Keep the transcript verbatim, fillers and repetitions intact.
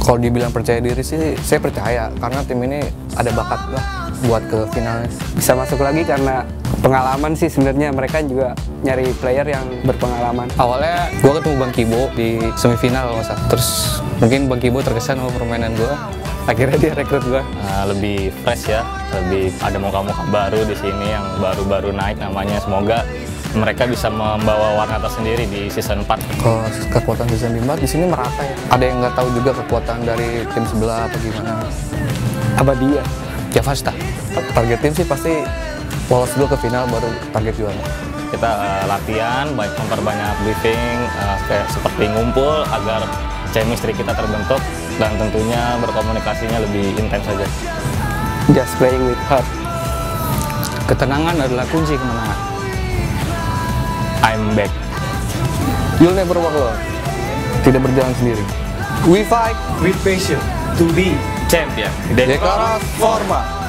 Kalau dibilang percaya diri sih, saya percaya karena tim ini ada bakat lah buat ke finalnya. Bisa masuk lagi karena pengalaman sih sebenarnya, mereka juga nyari player yang berpengalaman. Awalnya gue ketemu Bang Kibo di semifinal kalau nggak salah. Terus mungkin Bang Kibo terkesan sama permainan gue. Akhirnya dia rekrut gue. Uh, lebih fresh ya, lebih ada muka-muka baru di sini yang baru-baru naik namanya. Semoga mereka bisa membawa warna tersendiri di season empat. Kalau kekuatan season lima di sini merata ya. Ada yang nggak tahu juga kekuatan dari tim sebelah apa gimana. Apa dia? Javasta. Target tim sih pasti lolos dulu ke final baru target juara. Kita uh, latihan, baik memperbanyak briefing, uh, kayak seperti ngumpul agar chemistry kita terbentuk dan tentunya berkomunikasinya lebih intens saja. Just playing with heart. Ketenangan adalah kunci kemenangan. I'm back. You'll never walk alone. Tidak berjalan sendiri. We fight with passion to be Champion. Dekoros Forma.